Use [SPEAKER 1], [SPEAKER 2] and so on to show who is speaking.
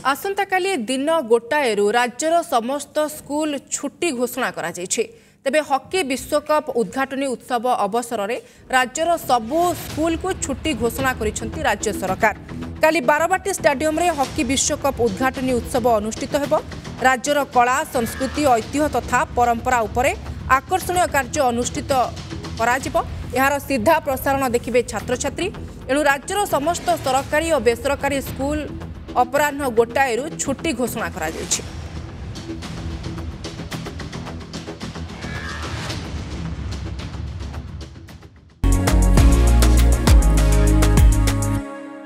[SPEAKER 1] आसंता काली दिन गोटाएरू राज्यर समस्त स्कूल छुट्टी घोषणा करा जायछि। तेबे हॉकी विश्वकप उद्घाटनी उत्सव अवसर में राज्यर सबू स्कूल को छुट्टी घोषणा करिसेंति राज्य सरकार। काली बारवाटी स्टेडियम रे हॉकी विश्वकप उद्घाटनी उत्सव अनुष्ठित हेबो। राज्यर कला संस्कृति ऐतिह्य तथा परंपरा उपरे आकर्षणीय कार्य अनुष्ठित कराजिबो। यार सीधा प्रसारण देखिबे छात्र छात्री। एणु राज्यर समस्त सरकारी और बेसरकारी स्कूल अपराह्न गोटाएरू छुट्टी घोषणा करा जायछि।